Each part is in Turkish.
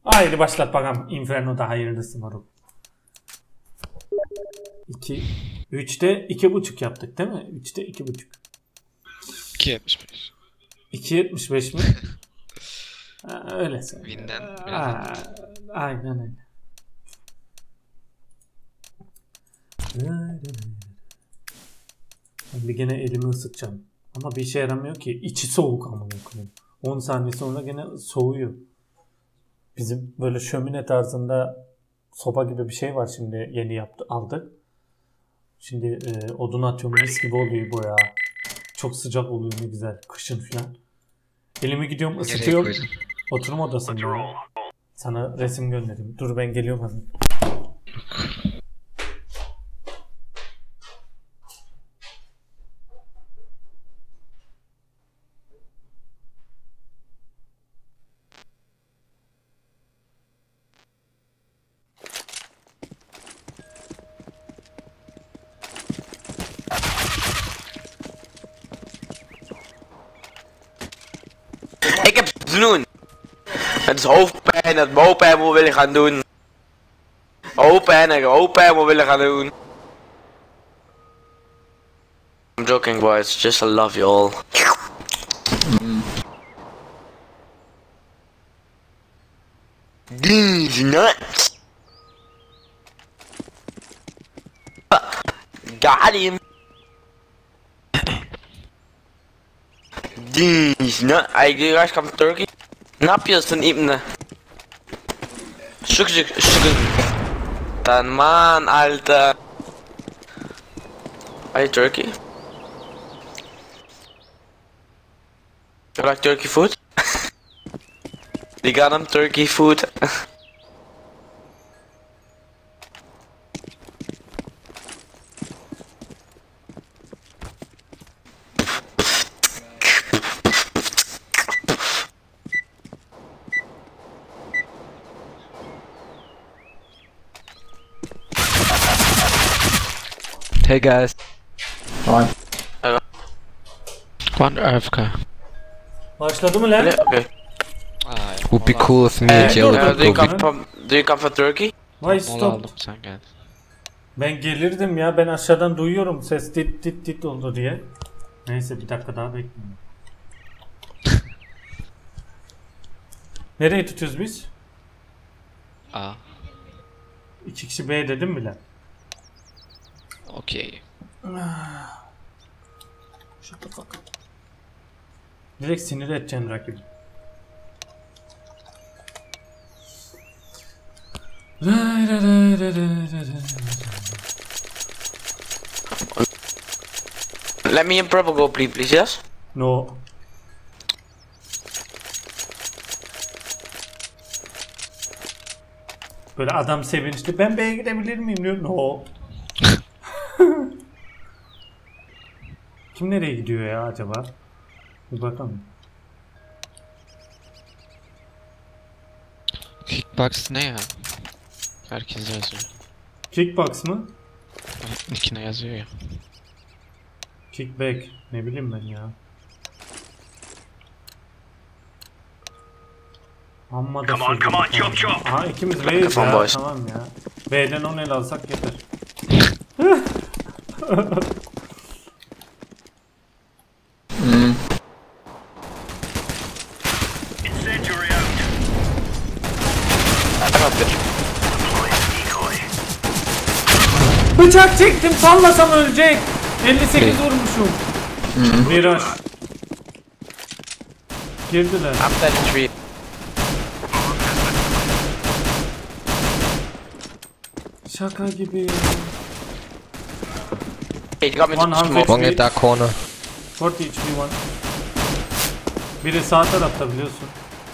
Haydi başlat bakalım. Inferno'da hayırlısı moruk. 2 3'te 2.5 yaptık değil mi? 3'te 2.5. 2.75. 2.75 mi? Öyle söyle. Win'den Aynen öyle. Ben bir gene elimi ısıtacağım. Ama bir işe yaramıyor ki. İçi soğuk ama koyayım. 10 saniye sonra gene soğuyor. Bizim böyle şömine tarzında soba gibi bir şey var, şimdi yeni aldık. Şimdi odun atıyorum, mis gibi oluyor bu ya. Çok sıcak oluyor, ne güzel kışın falan. Elimi gidiyorum ısıtıyorum. Oturma odasında. Sana resim göndereyim. Dur ben geliyorum hemen. Ik heb te doen. Het is hoofdpijn, het hoofdpijn moet willen gaan doen. Hoofdpijn moet willen gaan doen. I'm joking boys, just I love you all. These nuts. Got him. These nuts. Hey, do you guys come from Turkey? Ne yapıyorsun İbni? Şükür. Tanman Alter. Are you Turkey? You like turkey food? You got him turkey food? Hey guys. Hi. One AFK. Başladı mı lan? Okay. Would be cool if me and Jello could Do you go. come from Turkey? Vay Mola stop. aldım, sen gel. Ben gelirdim ya, ben aşağıdan duyuyorum ses dit oldu diye. Neyse bir dakika daha bekleyin. Nereye tutuyoruz biz? A. 2 kişi B dedim bile. Okey. Direkt sinir edeceksin rakibi. Let me in purple go please, yes? No. Böyle adam sevinçli, ben B'ye gidebilir miyim diyor. No. Kim nereye gidiyor ya acaba? Bir bakalım. Kickbox ne ya? Herkes yazıyor. Kickbox mı? Nickine yazıyor ya. Kickback. Ne bileyim ben ya. Amma da come on, chop chop. Aha ikimiz B'yiz ya. Boys. Tamam ya. B'den 10 el alsak yeter. Bıçak çektim, sallasam ölecek. 58 vurmuşum. Miraj. Girdiler. I'm dead in tree. Şaka gibi. Hey, you got me to 100 smoke. One at that corner. 40 HP one. Biri sağ tarafta biliyorsun.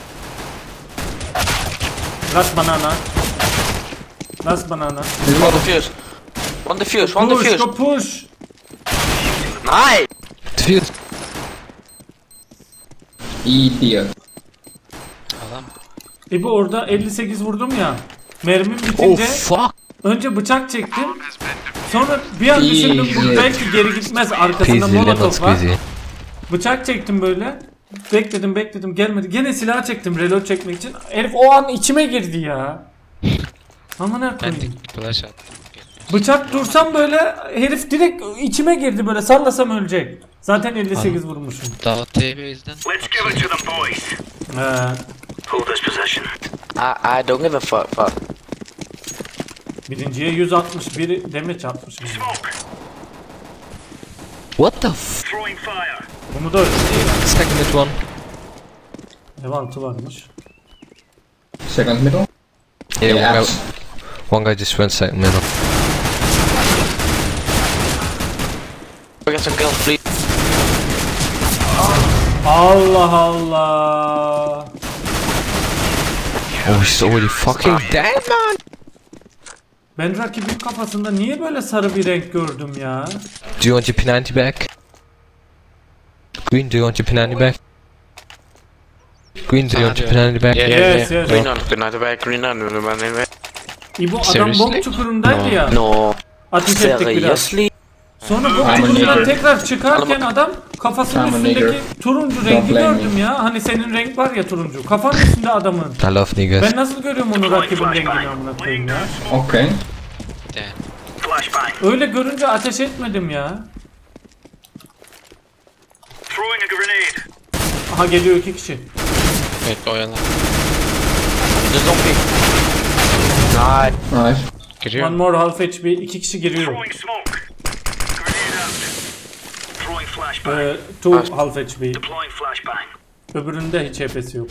Last banana. Last banana. One defuse. One defuse. One Push, defuse. go push. Nice. Defuse. Idiot. Adam. Bu orada 58 vurdum ya. Mermim Oh bitince fuck. önce bıçak çektim. Sonra bir an düşündüm, bu belki geri gitmez, arkasında Peasy, lemon molotof var. squeezy. Bıçak çektim böyle. Bekledim gelmedi. Gene silah çektim reload çekmek için. Herif o an içime girdi ya. Aman Ben de koyayım. flash attım. Bıçak dursam böyle herif direkt içime girdi böyle sallasam ölecek. Zaten 58 vurmuşum. Daha TB'den. Let's give it to them boys. Hold this position. I don't give a fuck. Birinciye 161 demeç atmışım. Smoke. What the f? Throwing fire. Bunu da öyle. Second mid one. Levantı varmış. Second middle. Yeah, apps. one guy just went second middle. We got some kills, please. Allah Allah. Oh, he's already fucking dead, man. Ben rakibin kafasında niye böyle sarı bir renk gördüm ya? Do you want your P90 back? Green, do you want your P90 back? Green, do you want your P90 back? Yes. Green on, green on. İbo adam Seriously? bok çukurundaydı ya. No. Ateş ettik biraz. Seriously? Sonra bok I'm a çukurundan nigger. tekrar çıkarken adam kafasının I'm a üstündeki nigger. turuncu rengi blame me. gördüm ya. Hani senin renk var ya turuncu. Kafanın üstünde adamın. I love niggas. Ben nasıl görüyorum onu rakibin rengini amına koyayım ya. Okay. De. Flashbang. Öyle görünce ateş etmedim ya. Throwing a grenade. Aha geliyor 2 kişi. Bekle oyalan. The zombie. Nice. Nice. Giriyor. One more half HP 2 kişi giriyor. Throwing smoke. Grenade out. Throwing flashbang. Two half HP. Deploying flashbang. Öbüründe hiç HP'si yok.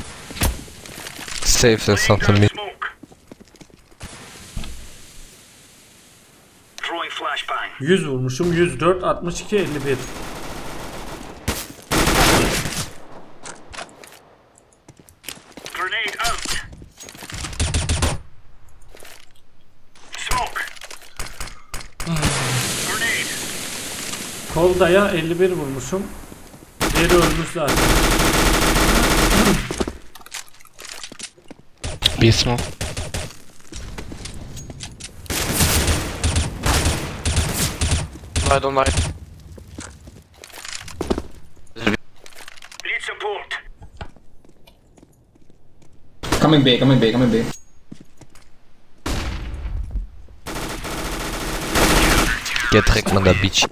Save there's something Down mid. smoke. Throwing flashbang. 100 vurmuşum. 104, 62, 51. Grenade out. Smoke. Grenade. Kolda'ya 51 vurmuşum. Diğeri ölmüş zaten. Bir smoke. I don't like. Need support. Coming B, coming B, coming B. Get direkt man da bitch.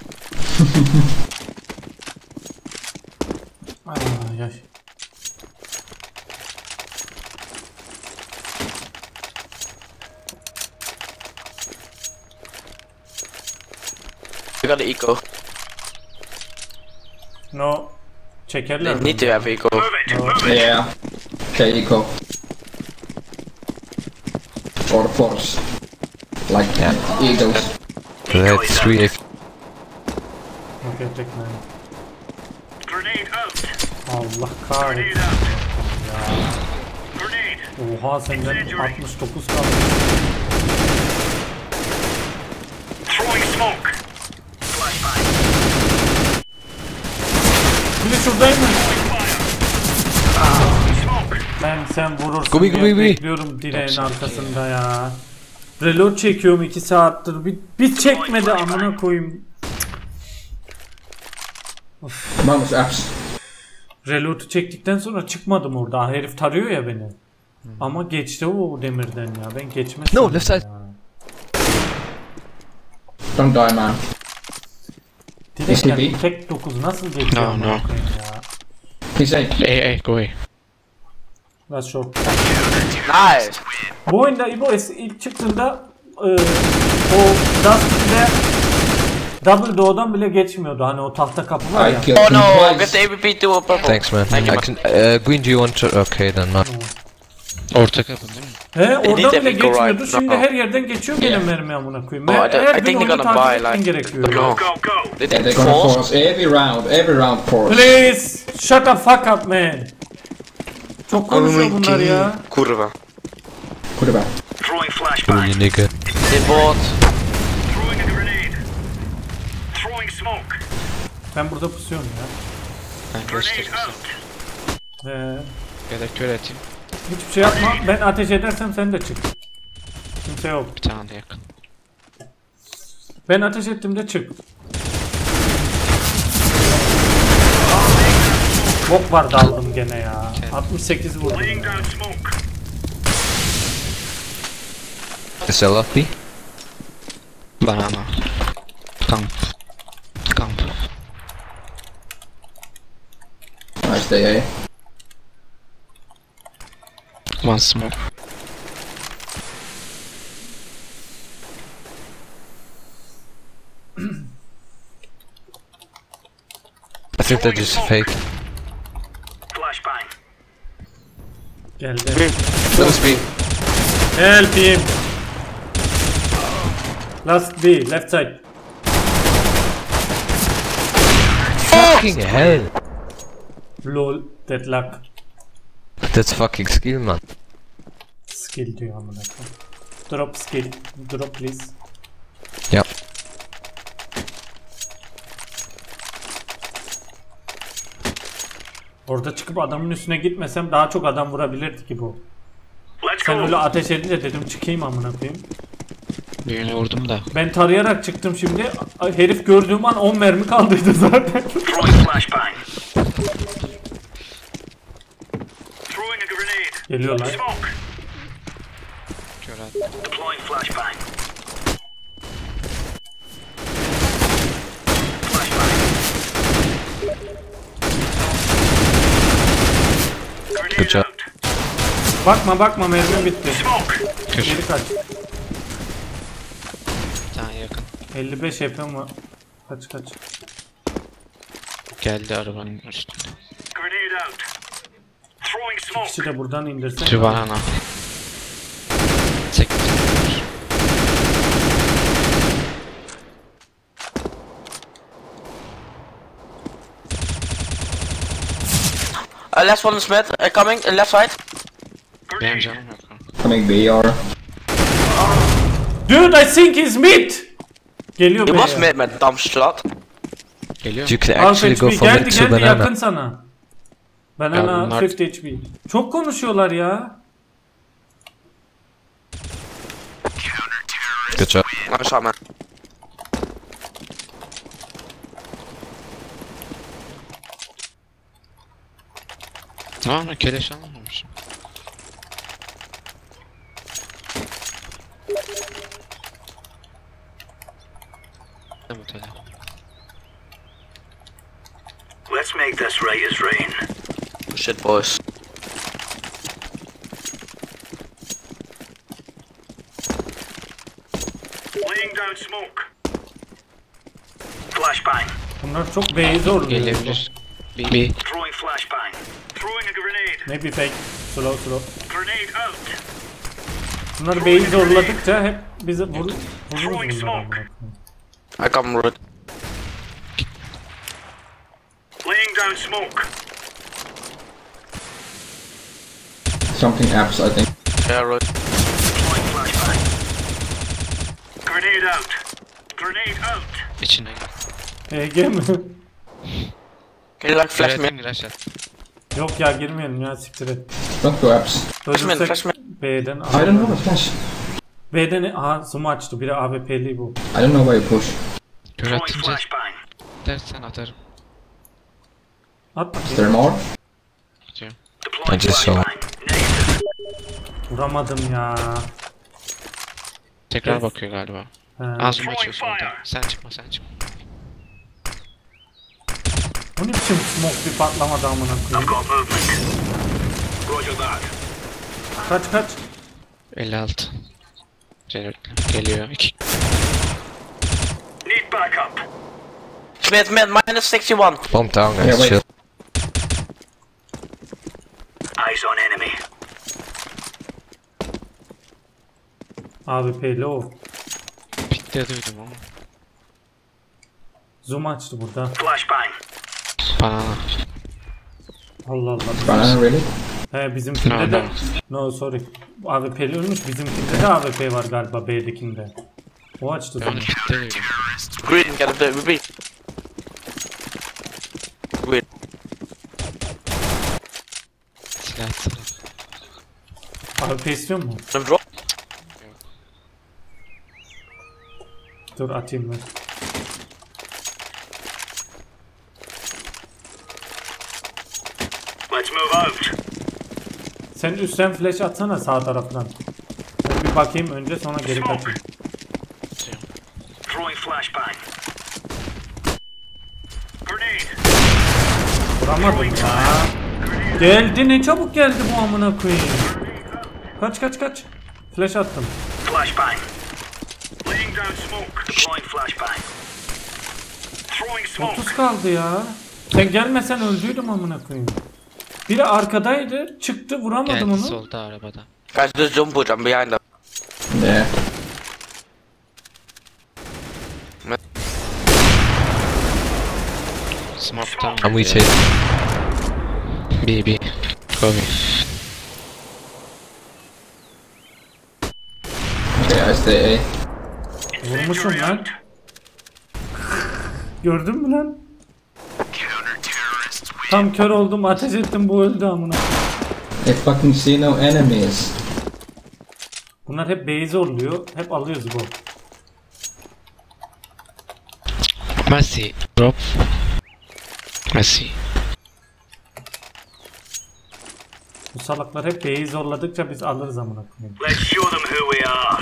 Ay ay. We got the eco. No. Çekerler They mi? need to have eco. Move it. Yeah. Okay, eco. Or force. Like eagles. That's 3 if Okay, tekmeyin. Grenade out. Allah Grenade kahretsin. out. Grenade. Oha senden 69 kaldı. Throwing smoke. Flashbang. Bir de şuradaymış. Smoke. Sen vurursun Gubi, diye gubi, gubi. bekliyorum direğin arkasında ya. Reload çekiyorum 2 saattir. Bir çekmedi amına koyayım. Minus apps. Reload'u çektikten sonra çıkmadım orada. Herif tarıyor ya beni. Ama geçti o demirden ya. Ben geçmez. No, left side. Don't die, man. Direkt SCP. yani tek 9 nasıl geçiyor No, amına no. koyayım ya. He's A. Hey, go away. That's short. Nice. Bu oyunda İbo ilk çıktığında o Dust'de Double Door'dan bile geçmiyordu. Hani o tahta kapı var ya. I killed Oh him no, get twice. the AVP to a purple. Thanks man. Thank you, man. Green, do you want to? Okay then not. Orta kapı değil mi? He oradan They bile need to geçmiyordu. right Şimdi now. her yerden geçiyor gene mermi amına koyayım. Oh, Her I gün think onu they're gonna takip buy, etmen like, gerekiyor. the ya. go. Go, go. They Yeah, did they're gonna force. force every round force. Please shut the fuck up man. Çok konuşuyor bunlar ya. Kurva. Put it back. Throwing Oh, flashbang. you nigga. They bought. Throwing a grenade. Throwing smoke. Ben burada pusuyorum ya. Ben Grenade göstereyim out. sana. Ya da kör atayım. Hiçbir şey yapma. Ben ateş edersem sen de çık. Kimse yok. Bir tane de yakın. Ben ateş ettiğimde çık. Bok var daldım gene ya. 68 vurdum. Laying down smoke. Is there lobby? Banana. Camp. Camp. Nice day, eh? One smoke. I think that is fake. Flashbang. Geldi. Let's be. Help him. Last B, left side. Fucking hell! Lol, deadlock. That's fucking skill, man. Skill diyor amına koyayım. Drop skill. Drop please. Yep. Orada çıkıp adamın üstüne gitmesem daha çok adam vurabilirdi ki bu. Let's Sen öyle go. ateş edince dedim çıkayım amına koyayım. Birini vurdum da. Ben tarayarak çıktım şimdi. Herif gördüğüm an 10 mermi kaldıydı zaten. Throwing flashbang. Throwing a grenade. Geliyorlar. Smoke. Kör at. Deploying flashbang. Flashbang. Good Grenade job. out. Bakma mermi bitti. Smoke. Kör. Geri kaç. Bir tane yakın. 55 HP'm var. Kaç. Geldi arabanın üstünde. Grenade out. Throwing smoke. Kişi de buradan indirsen. Three banana. 8. Last one is mid, coming, left side. Benim canım yok. Coming B or... Dude, I think he's mid. Geliyor He be was ya. mid, man, dumb slut. Geliyor. You can Half actually go HP from geldi mid to banana. yakın sana. Banana Ya bunlar- 50 HP. Çok konuşuyorlar ya. Good job. Nice shot, man. Tamam, keleş almamışım. Bu tele. Let's make this right as rain. Push it, boys. Laying down smoke. Flashbang. Bunlar çok B'yi zorluyor. Gelebilir. Bir. Throwing flashbang. Throwing a grenade. Maybe fake. Slow. Grenade out. Bunlar B'yi zorladıkça hep bize vururuz bunlar. I come root. Laying down smoke. Something apps, I think. Yeah, root. Deploying flashbang. Grenade out. Grenade out. İçine gir. EG mi? Can you like flash mid? Flash Flash at. Yok ya girmeyelim ya siktir et. Don't go apps. Flash Ölürsek mid. B'den I don't know the flash. B'den aha zoom açtı. Biri AWP'li bu. I don't know why you push. Kör Throwing atınca flashbang. dersen atarım. At Is bakayım. there more? Atıyorum. Deploying I just saw. flashbang. Negative. Vuramadım ya. Tekrar Evet. bakıyor galiba. He. Ağzımı açıyorsun orada. Sen çıkma. Bu ne biçim smoke bir patlamadı amına I've koyayım. got movement. Roger that. Kaç. 56. Jeneratör geliyor. 2. Need backup. Mid, minus 61. Bomb down, guys. Yeah, wait. Chill. Eyes on enemy. AWP'li o. Pikte duydum ama. Zoom açtı burada. Flashbang. Banana. Allah Allah. Banana, really? He bizimkinde No, de. no. No sorry. AWP'li ölmüş. Bizimkinde de AWP var galiba B'dekinde. O açtı Ben onu zoom'u. pikte duydum. Green, get a bit, repeat. Green. Silah atsana. AWP istiyor mu? Some drop. Dur atayım ben. Sen üstten flash atsana sağ taraftan. Ben bir bakayım önce sonra geri kaçayım. Throwing flashbang. Grenade. Vuramadım ya. Geldi, ne çabuk geldi bu amına koyayım. Kaç. Flash attım. Flashbang. Laying down smoke. Deploying flashbang. Throwing smoke. 30 kaldı ya. Sen gelmesen öldüydüm amına koyayım. Biri arkadaydı, çıktı, vuramadım Geldi onu. solda arabada. Guys, just jump put, I'm behind them. Yeah. Smoke'tan Can we take? B. Go B. Okay, I stay A. Vurmuşum lan. Gördün mü lan? Tam kör oldum, ateş ettim, bu öldü amına. I fucking see no enemies. Bunlar hep B'yi zorluyor, hep alıyoruz bu. Messi. Drop. Messi. Bu salaklar hep B'yi zorladıkça biz alırız amına koyayım. Let's show them who we are.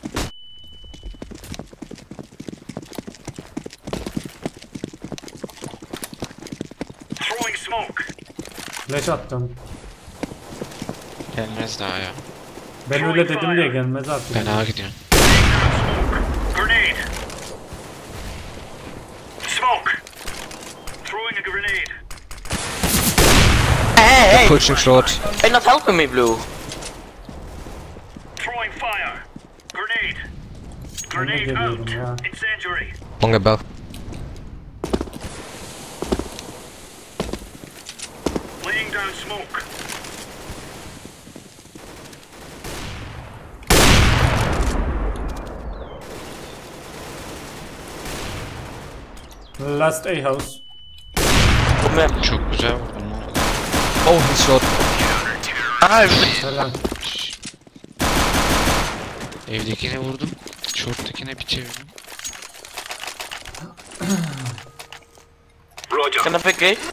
Throwing smoke. Flash attım. Gelmez daha ya. Ben öyle dedim diye gelmez artık. Ben A gidiyorum. Smoke. Grenade. Smoke. Throwing a grenade. Hey! Pushing short. You're not helping me, Blue. Throwing fire. Grenade. Grenade geliyorum out. ya. Incendiary. Long above. Laying down smoke. Last A house. Come here. Çok güzel vurdum lan. Oh, he's short. Helal. Evdekine vurdum. Short'takine bir çevirdim. Roger. Can I pick A?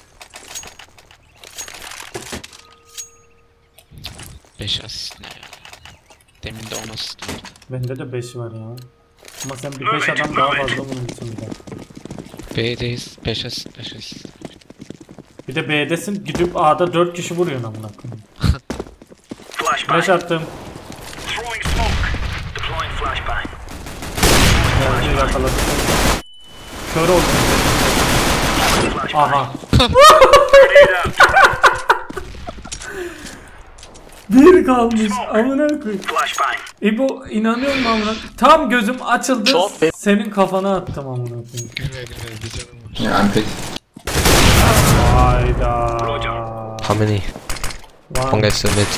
5 asist ne ya. Demin de 10 asist vardı. Bende de 5 var ya. Ama sen bir 5 adam daha fazla bunun içinde. B'deyiz. 5 asist 5 asist. Bir de B'desin, gidip A'da 4 kişi vuruyorsun amına koyayım. Flash Flashbang. attım. Throwing smoke. Deploying flashbang. Geldi, yakaladım. Kör oldum. Aha. Grenade out. Bir kalmış amına koyayım. Flashbang. İbo inanıyor musun amına? Tam gözüm açıldı. Çok be- Senin kafana attım amına koyayım. Yeah, I'm picked. Hayda. How many? One Lan, guy still mid.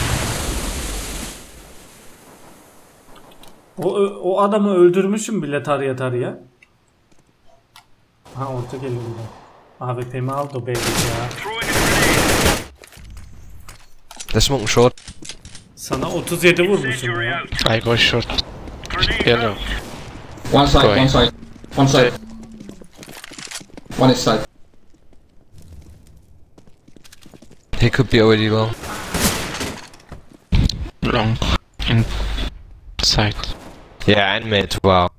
o adamı öldürmüşüm bile tarıya. Ha, orta geliyor burada. AWP'mi aldı o belli ya. Throwing a grenade. They're smoking short. Sana 37 vurmuşum Incendiary ya. out. I go short. Grenade Yellow. out. One side, Going. one side. One side. One is side. He could be already low. Long. Inside. Yeah, and mid. Wow.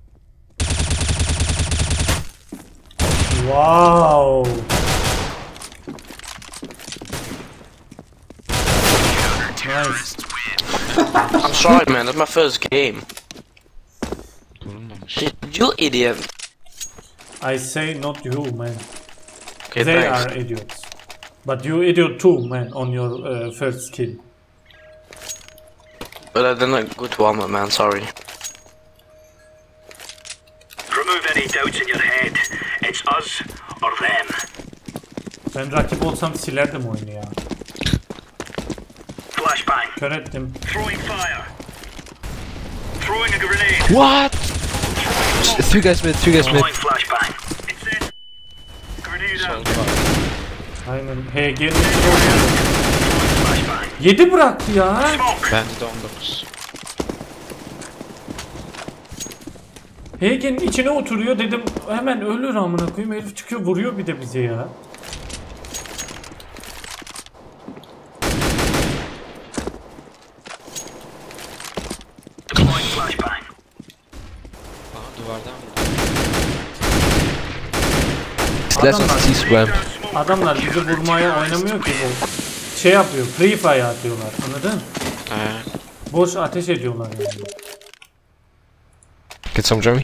Wow. Nice. I'm sorry, man. That's my first game. Vurulmamış. You idiot. I say not you, man. Okay, They thanks. are idiots. But you idiot too, man, on your first kill. But I didn't go to armor, man. Sorry. Remove any doubts in your head. It's us or them. Ben rakip olsam silerdim oyunu ya. Flashbang. Kör ettim. Throwing fire. Throwing a grenade. What? Three guys mid. Three guys mid. Deploying flashbang. Incendiary. Grenade out. Aynen. HG'nin Flashbang. 7 bıraktı ya. Smoke. Bende de 19. HG'nin içine oturuyor dedim, hemen ölür amına koyayım, herif çıkıyor vuruyor bir de bize ya. flashbang. Aha duvardan vurdu. Let's not C-spam. Adamlar bizi vurmaya oynamıyor ki bu. Şey yapıyor, free fire atıyorlar. Anladın? Boş ateş ediyorlar yani. Get some, Jeremy.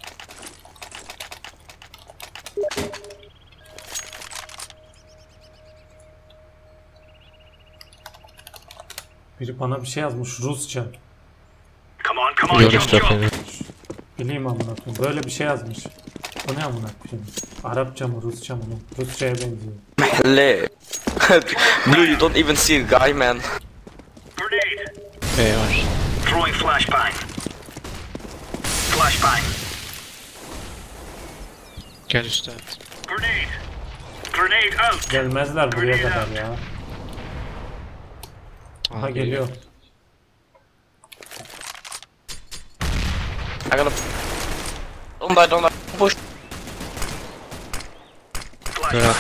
Biri bana bir şey yazmış Rusça. Come on, come on, You're jump, jump. stuff in. Bileyim amına koyayım. Böyle bir şey yazmış. Bu ne amına koyayım? Arapça mı, Rusça mı? Rusça'ya benziyor. محلاه. Blue, you don't even see a guy, man. Grenade. B var. Throwing flashbang. Flashbang. Gel üstte. Grenade. Grenade out. Gelmezler buraya kadar ya. Aha geliyor. I gotta... Don't die, don't die. Push. Böyle.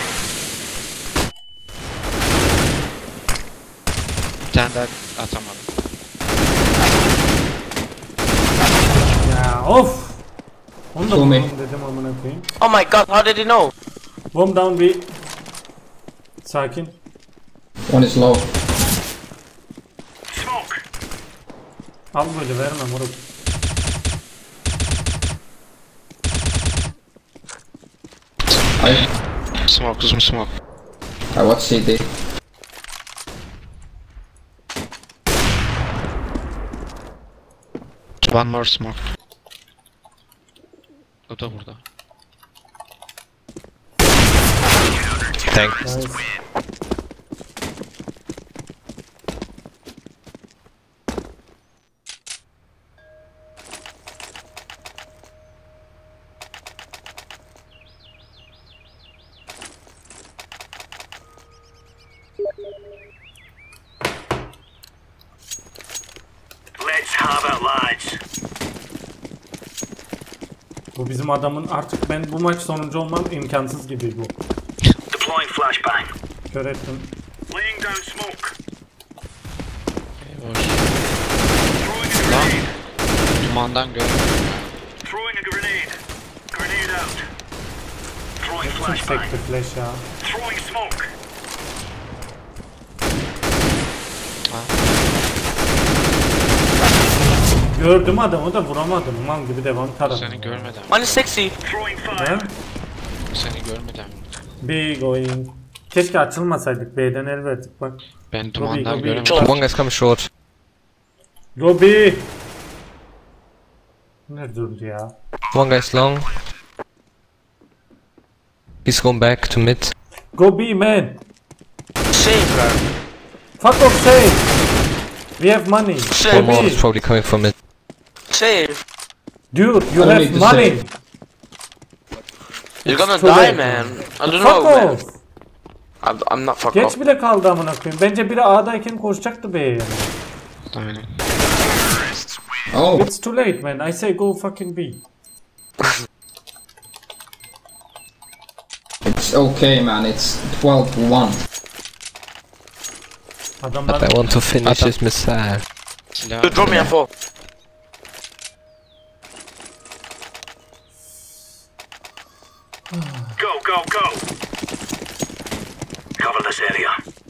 Bir tane daha atamadım. Ya of! Onu da Kill me. vuralım dedim amına koyayım. Oh my god, how did he know? Bomb down bir. Sakin. One is low. Smoke. Al böyle verme moruk. Smoke, uzun smoke. I watch CD. One more smoke. O da burada. Thanks. Nice. Let's have it, lads. Bu bizim adamın artık ben bu maç sonuncu olmam imkansız gibi bu. Deploying flashbang. Kör ettim. Laying down smoke. B var. Throwing a grenade. Dumandan gör. Throwing a grenade. Grenade out. Throwing Kim flashbang. sekti flash ya? Throwing smoke. Gördüm adamı da vuramadım. Man gibi devam taradım. Seni görmeden. 160. Throwing He? fire. Seni görmeden. B going. Keşke açılmasaydık. B'den el verdik bak. Ben dumandan Gobi. göremedim. One guy's coming short. Go B. Nerede öldü ya? One guy's long. He's going back to mid. Go B man. Save, bro. Fuck off save. We have money. Shit. One more B. is probably coming from mid. Save. Dude, you I don't have need to money. save. You're gonna Too die, late, man. I don't Fuck know, man. off. I'm not fuck Geç off. bile kaldı amına koyayım. Bence biri A'dayken koşacaktı B'ye yani. Aynen. Oh, It's too late man. I say go fucking B. it's okay, man. It's 12-1. Adamlar But I want to finish this missile. Silah. Dude, drop me a 4. Go, go, go. Cover this area.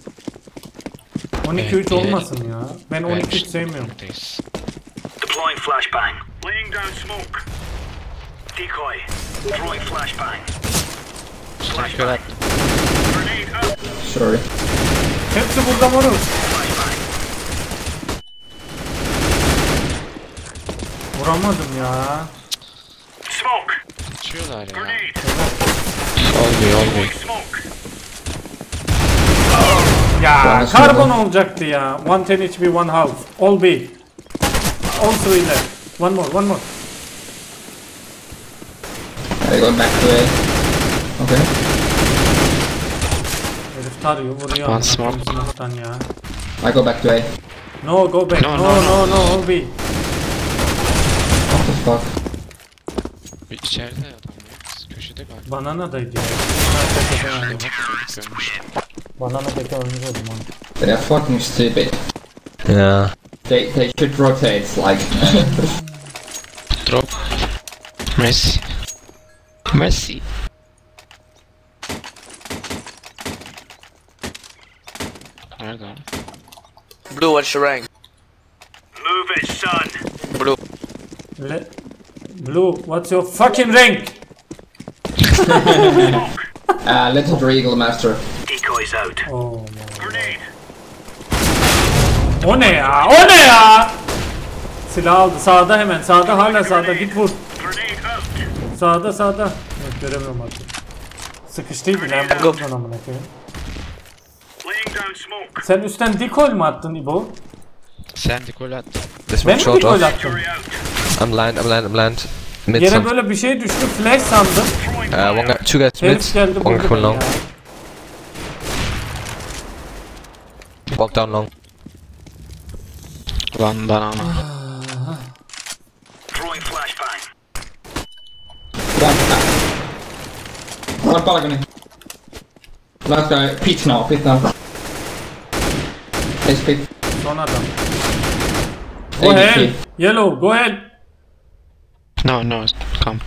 12-3 olmasın ya. Ben 12-3 sevmiyorum. Buradayız. Deploying flashbang. Laying down smoke. Decoy. Throwing flashbang. Seni kör attım. Grenade out. Sorry. Hepsi burada moruk. Flashbang. Vuramadım ya. Smoke. Kaçıyorlar ya. Grenade. Olmuyor. Smoke. Ya Bana karbon söyle. olacaktı ya. 110 HP, 1 half. All B. All 3 left. One more, one more. I go back to A. Okay. Herif tarıyor, vuruyor. One amına smoke. koyayım sınavdan ya. I go back to A. No, go back. No, No, no, no, no, all B. What the fuck? Bir içeride adam ya. Köşede galiba. Banana'daydı ya. Şurada bak çocuk görmüş. Banana'daki oyuncu o zaman. They are fucking stupid. Yeah. They should rotate, like. Drop. Messi. Messi. Nerede o? Blue, what's your rank? Move it, son. Blue. Blue, what's your fucking rank? Little Regal Master. Decoys out. Oh man. Grenade. O ne ya? O ne ya? Silah aldı. Sağda hemen. Sağda hala sağda. Git vur. Grenade out. Sağda. Evet, göremiyorum artık. Sıkıştıydı lan buradan amına koyayım. Laying down smoke. Sen üstten dikol mu attın İbo? Sen de gol attın. This Ben one mi short dikol off. attım? Jury out. I'm land. Mid Yere some. böyle bir şey düştü. Flash sandım. One guy, two guys Herif mid. geldi One vurdu guy beni coming ya. long. Walk down long. Lan banana. Throwing flashbang. One balcony. Last guy, Pete now. It's Pete. Son adam. Go ahead. Yellow, go ahead. No, camp.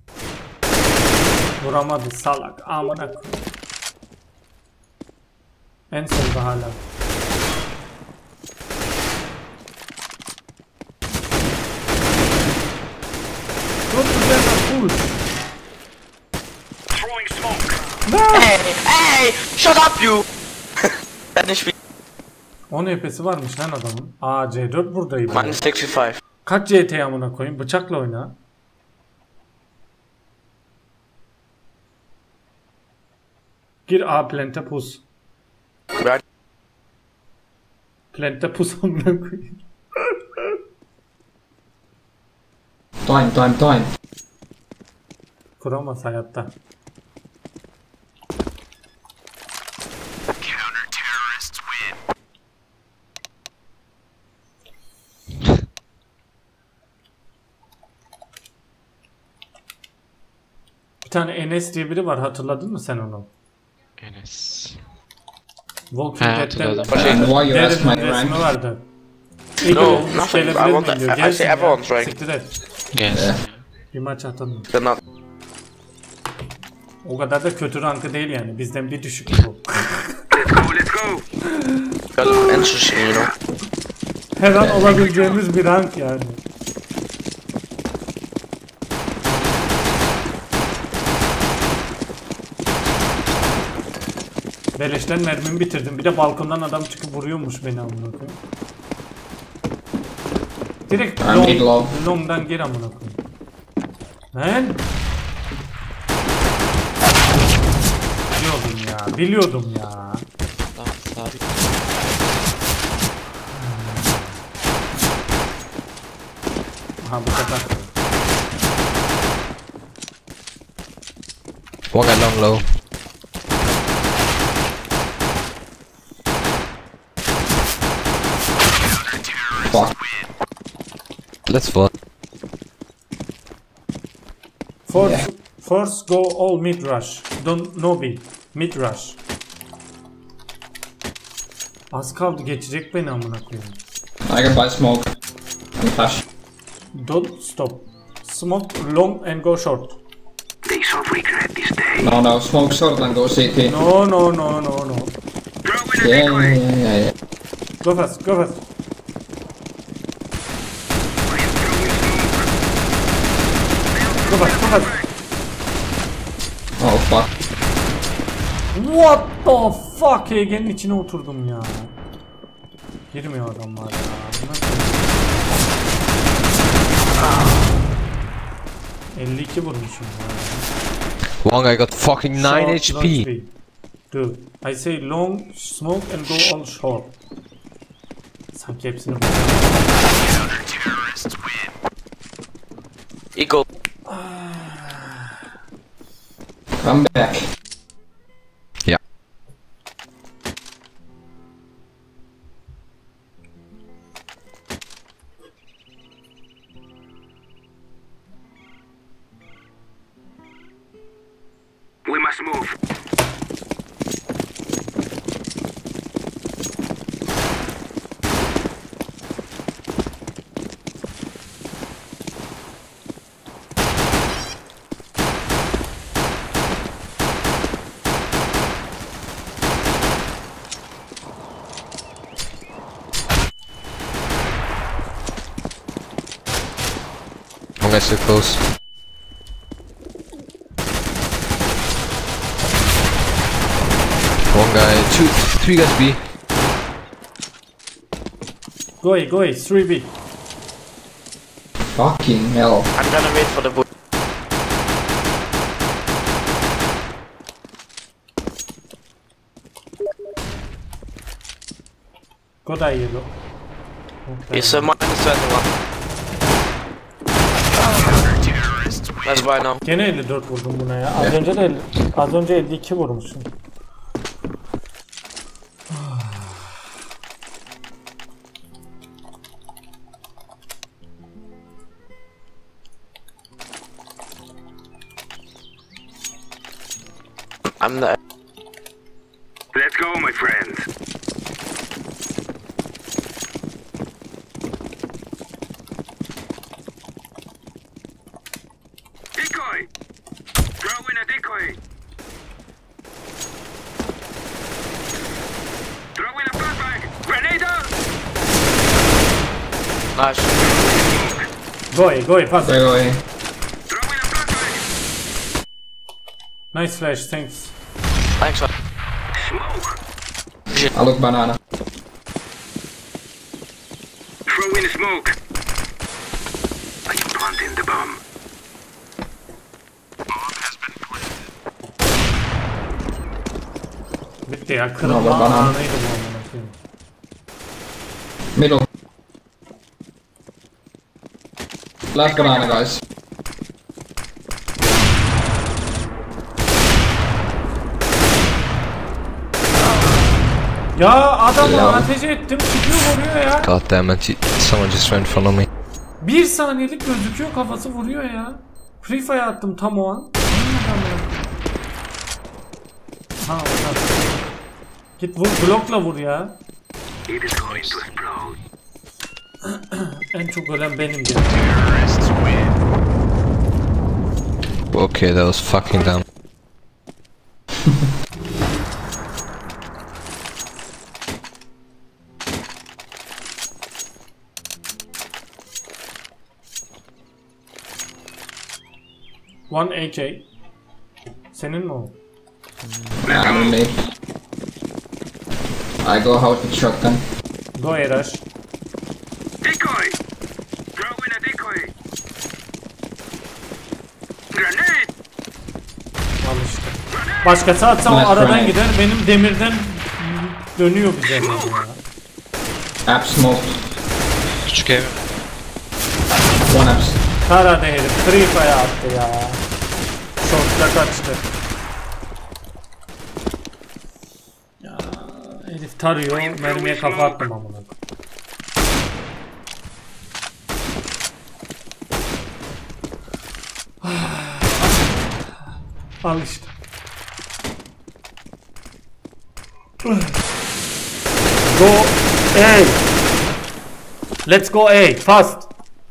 Vuramadı salak. Amına koyayım. En solda hala. Go together, push. Throwing smoke. Hey! Shut up, you! Ben hiçbir... 10 HP'si varmış lan adamın. Aa C4 buradayım. Minus 65. Kaç CT amına koyayım? Bıçakla oyna. Gir A plante pus. Right. Plante pus amına koyayım. Time. Kuramaz hayatta. Bir tane Enes diye biri var, hatırladın mı sen onu? Enes. Walking He, Dead'den hatırladım. And why you ask my Darren'ın resmi rank? vardı. No, İlk nothing. gelebilir I want miyim diyor. that. I Gelsin say ya. everyone's rank. Siktir et. Gel. Bir maç atalım. They're not. O kadar da kötü rankı değil yani. Bizden bir düşük bu. Let's go. That's interesting, you know. Her an olabileceğimiz bir rank yani. Beleşten mermimi bitirdim. Bir de balkondan adam çıkıp vuruyormuş beni amına koyayım. Direkt mid long. long'dan gir amına koyayım. Lan. Biliyordum ya. Lan sabit. Aha bu sefer. One guy long low. Fuck. Let's vote. First go all mid rush. Don't no be. Mid rush. Az kaldı geçecek beni amına koyayım. I can buy smoke. And flash. Don't stop. Smoke long and go short. They shall regret this day. No, smoke short and go CT. No. Throwing a Yeah. Go fast. I am throwing smoke. Go fast. Oh fuck. What the fuck? Ege'nin içine oturdum ya. Girmiyor adamlar ya. Nasıl? 52 vurmuşum ya. One guy got fucking 9 Short, long HP. speed. Dude, I say long smoke and go all short. Sanki hepsini vurdu. Eagle. Come back. Yeah. We must move. guys so close. One guy, 3 guys B. Go A, 3B. Fucking hell. I'm gonna wait for the boot. Go da yellow. It's a minus 21. Let's buy now. Gene 54 vurdum buna ya. Az önce 52 vurmuşum. I'm the. Let's go, my friends. Decoy! Throw in a decoy! Throw in a flashbang! Grenade out! Nice. Go A, pass. Go away. Throw in a flashbang! Nice flash, thanks. Thanks. Smoke! I look banana. Throw in a smoke! Are you planting the bomb? Bitti ya, No, kırılma bana. anıydı bu amına koyayım. Middle. Last banana, guys. Ya adamı Ya. ateş ettim, çıkıyor vuruyor ya. God damn it, someone just ran in front of me. 1 saniyelik gözüküyor, kafası vuruyor ya. Free fire attım tam o an. Ha, orada. Git vur, blokla vur ya. It is going to explode. En çok ölen benim diye. Terrorists win. Okay, that was fucking dumb. One AK. Senin mi o? Nah, me. I go out with shotgun. Go Eraş. Decoy! Throw in a decoy! Grenade! Al işte. Başkası atsa o Nice aradan try. gider. Benim demirden dönüyor bize ya. App smoke. Küçük ev. One apps. Karada herif. Free fire attı ya. Short'ta kaçtı. Ya herif tarıyor. Mermiye kafa attım amına. Al işte. Go A. Let's go A. Fast.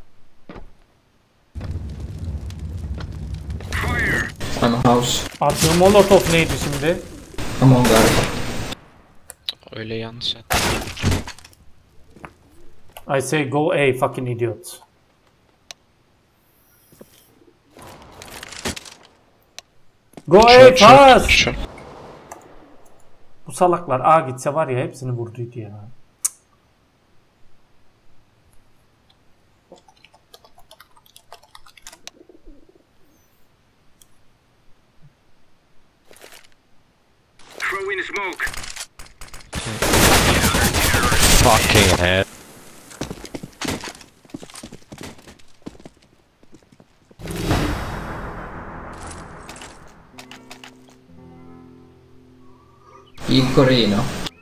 Fire! I'm a house. Attığım molotov neydi şimdi? Come on, guys. Öyle yanlış yaptım. I say go A, fucking idiot. Go A fast. Şu. Bu salaklar A gitse var ya hepsini vurduydu ya. Throw in a smoke! Fucking head. Corino.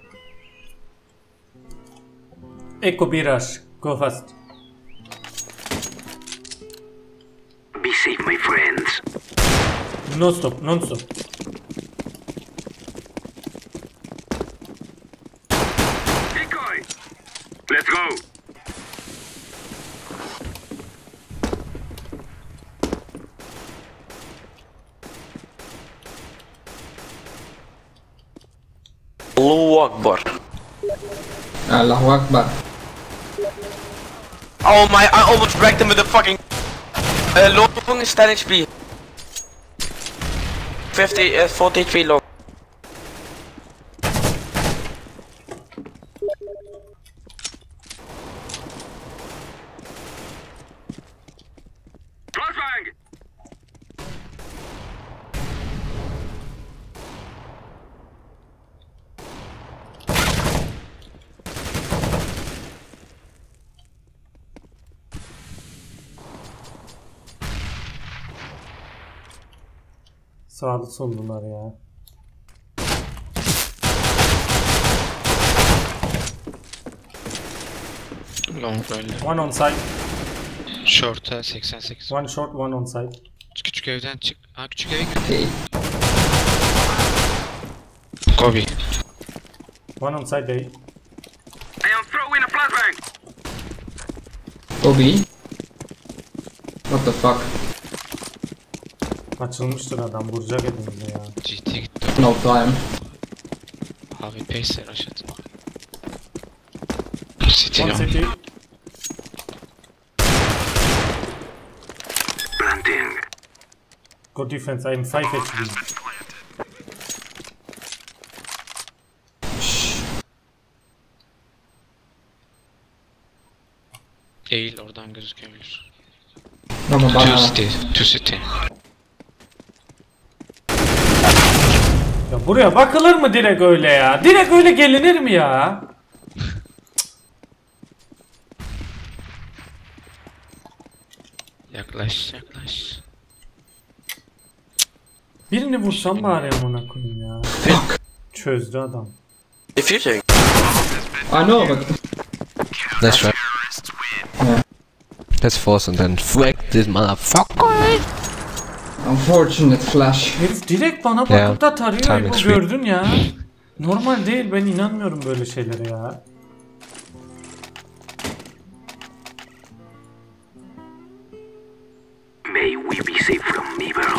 Echo Biraj. Go fast. Be safe, my friends. Non stop, non stop. Decoy! Let's go! Allahu Akbar. Allahu Akbar. Oh my, I almost wrecked him with the fucking. Long standing speed. 43 long. Flashbang! Sağlı sollular ya. Long böyle. One on site. Short'a 88. One short, one on site. Küçük evden çık. Ha küçük eve gir. Okay. Kobe. One on site A. I am throwing a flashbang! Obi. What the fuck? Açılmıştır adam, vuracak elimize ya. GT gitti. No time. Abi pace'ler aşağı. City One long. city. Planting. Good defense, I am 5 HP. Eğil oradan gözükebilir. No more Two banana. city. Two city. Ya buraya bakılır mı direkt öyle ya? Direkt öyle gelinir mi ya? Yaklaş yaklaş. Birini vursam bari amına koyayım ya. Çözdü adam. Defusing. I know, but Nice try. yeah. Let's force and then whack this motherfucker. Unfortunate flash. Herif direkt bana Ya, bakıp da tarıyor. timing Bu sweet. gördün ya. Normal değil, ben inanmıyorum böyle şeylere ya. May we be safe from evil.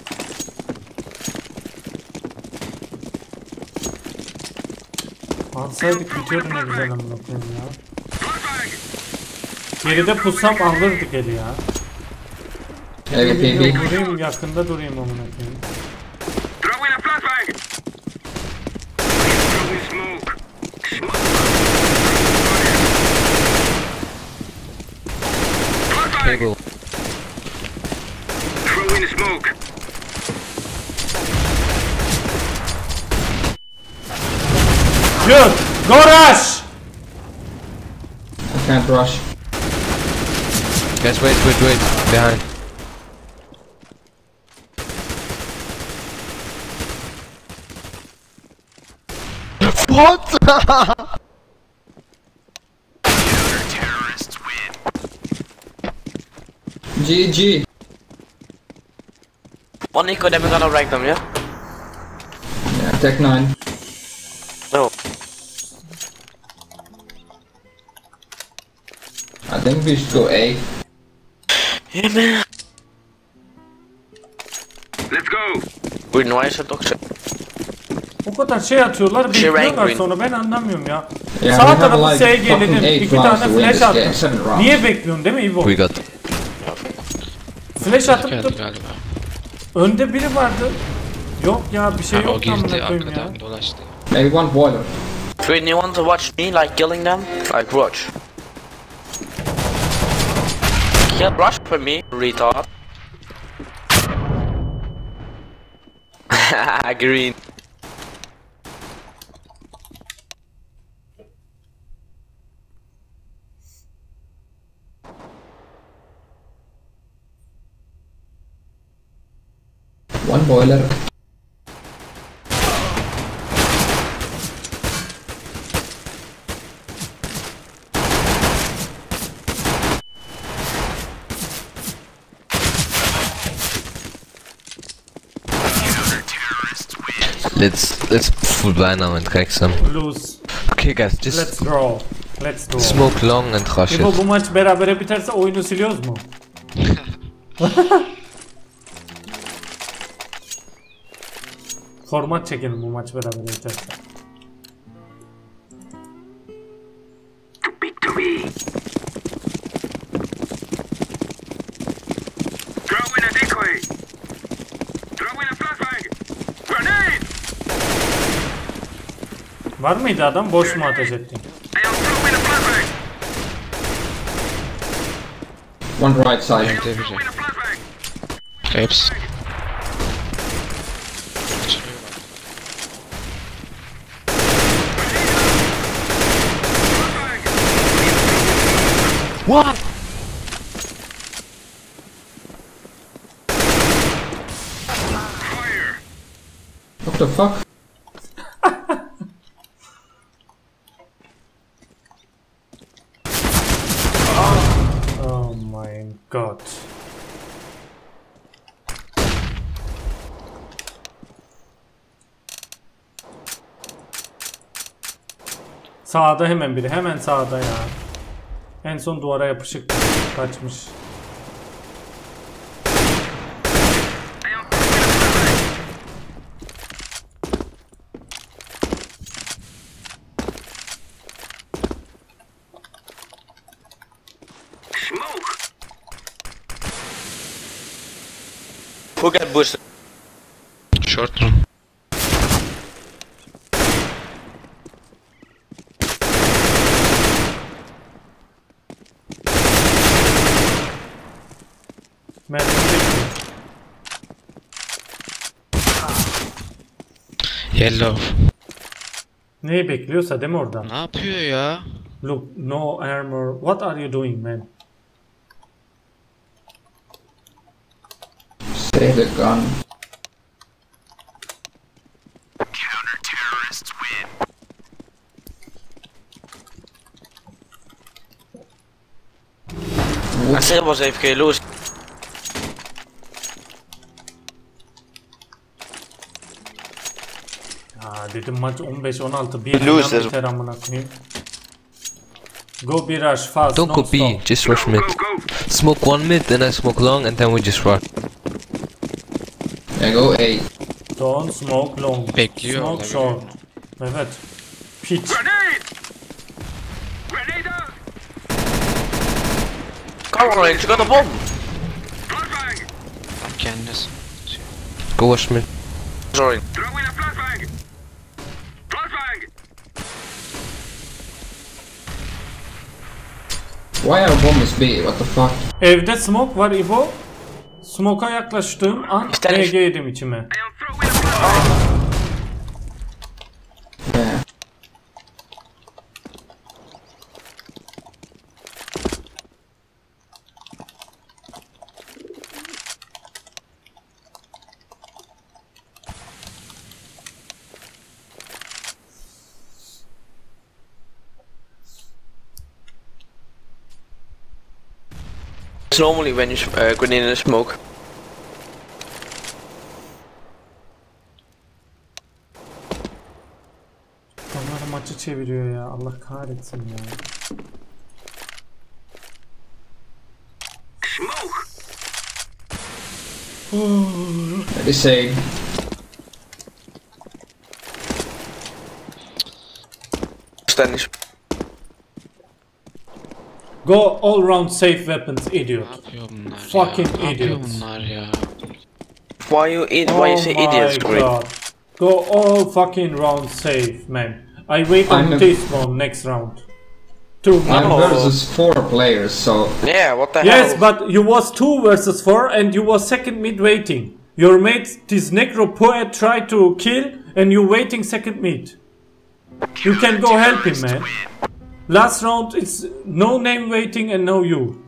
Alsaydık bitiyordu ne güzel amına koyayım ya. Flashbang! Geride pussam alırdık eli ya. Evet, Bir baby. vurayım, yakında durayım amına koyayım. Throwing a flashbang! Throwing smoke. Flashbang! Table. Throwing a smoke. Good! Go rush! I can't rush. Guys, wait. Behind. What? GG. One eco, then we're gonna rank them, yeah? Yeah, Tech 9. No. I think we should go A. Yeah, man. Let's go! We're nice at Doxa. O kadar şey atıyorlar, Şey, bekliyorlar rank sonra ben anlamıyorum ya. Yeah, Sağ we have tarafı like S'ye fucking gelelim, 8 2 rounds tane to win flash this attım. game. 7 rounds. Niye bekliyorsun değil mi İbo? We got. Flash atıp Geldi da galiba. önde biri vardı. Yok ya bir şey Ha, o yok amına girdi koyayım ya. arkadan dolaştı. Maybe one boiler. Twin, you want to watch me, like, killing them? Like, watch. Kill rush for me, retard. Green. One boiler. Let's full blind now and crack some. Lose. Okay, guys, Let's just draw. Let's draw. smoke long and rush İbo it. bu maç berabere biterse oyunu siliyoruz mu? Format çekelim bu maç berabere biterse. To victory! Var mıydı adam? Boş mu ateş ettin? One right side. Evde biri. Hepsi. What? What the fuck? Oh my god. Sağda hemen biri. Hemen sağda ya. En son duvara yapışık kaçmış. Who got boosted? Short room. Mermi bekliyor. Yellow. Neyi bekliyorsa değil mi oradan? Ne yapıyor ya? Look, no armor. What are you doing, man? Save the gun. I said it was AFK, lose. Ha dedim maç 15-16 bir Lose biter amına koyayım. Go bir rush fast. Don't go B, just rush mid. Smoke one mid, then I smoke long, and then we just rush. Yeah, go A. Don't smoke long. Bekliyor Smoke olabilir. short. Evet. Pitch. Come on, you got a bomb. Kendisi. Go rush mid. Sorry. Why are bombs B? What the fuck? Evde smoke var İbo. Smoke'a yaklaştığım an tane- RG yedim içime. Yeah. It's normally when you go in the smoke. Onları maçı çeviriyor ya. Allah kahretsin ya. Ready, save. Standing. Go all round safe weapons Ne idiot. yapıyor bunlar Fucking ya? Ne yapıyor idiots. bunlar ya? Why you say idiots, my Green? god. Go all fucking round safe, man. I wait I'm on a- T-spawn next round. 2 I'm minutes. versus 4 players, so Yeah, what the Yes, hell? but you was 2 versus 4 and you was second mid waiting. Your mate, this necro poet tried to kill and you waiting second mid. You can go help him, man. Last round it's no name waiting and no you.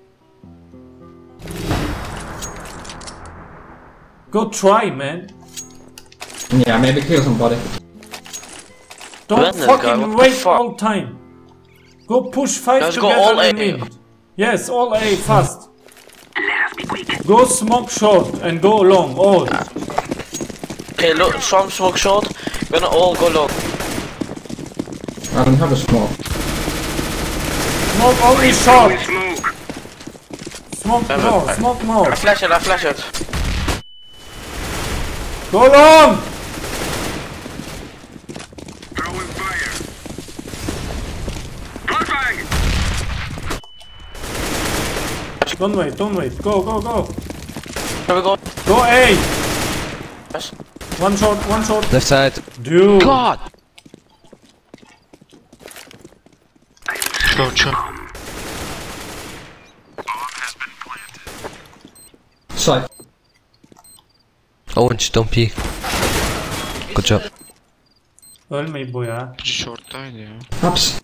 Go try, man. yeah, maybe kill somebody. Don't Goodness, guy, fucking what the wait fuck? all time. Go push 5 Let's go together all and A. win. Yes, all A fast. Go smoke short and go long, all. Okay, look, some smoke short. We're gonna all go long. I don't have a smoke. Smoke only short. Smoke. Smoke Never more, mind. smoke more. I flash it. Go long! Throwing fire. Flashbang. Don't wait. Go. Here we go. Go A! Yes. One short. Left side. Dude. God! Çoğu. Side. Orange, don't peek. Good job. Ölmeyin bu ya. Short'taydı ya. Ups.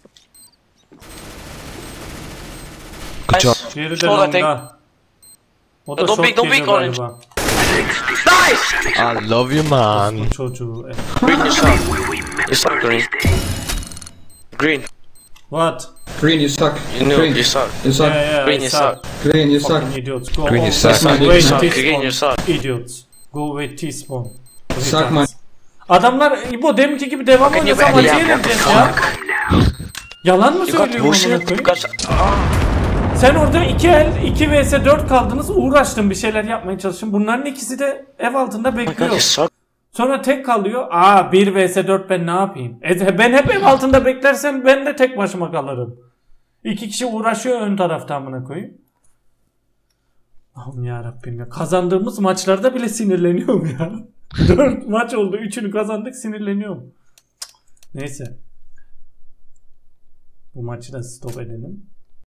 Good job. Diğeri de Şurada tek- longa. O da Don't short peek, don't geliyor peek, orange. galiba. Nice! I love you, man. Bu çocuğu. Green, you suck. You suck, Green. Green. What? Green, you suck. You know, Green, you suck. you suck. Yeah, Green, you suck. Green, you suck. Fucking idiots. Go Green, you on. suck. Wait, You T-spawn. suck. Green, you suck. Idiots. Go with T-spawn. Suck my. Adamlar İbo deminki gibi devam Can you oynasa bet maçı me? yenileceğiz ya. Yalan mı You got söylüyorum bullshit. amına You koyayım? got... Sen orada 2 vs 4 kaldınız, uğraştın, bir şeyler yapmaya çalıştın. Bunların ikisi de ev altında Oh my god, you bekliyor. suck. Sonra tek kalıyor. 1 vs 4 ben ne yapayım? Ben hep ev altında beklersem ben de tek başıma kalırım. 2 kişi uğraşıyor ön tarafta amına koyayım. Allah'ım yarabbim ya. Kazandığımız maçlarda bile sinirleniyorum ya. 4 maç oldu. 3'ünü kazandık, sinirleniyorum. Neyse. Bu maçı da stop edelim.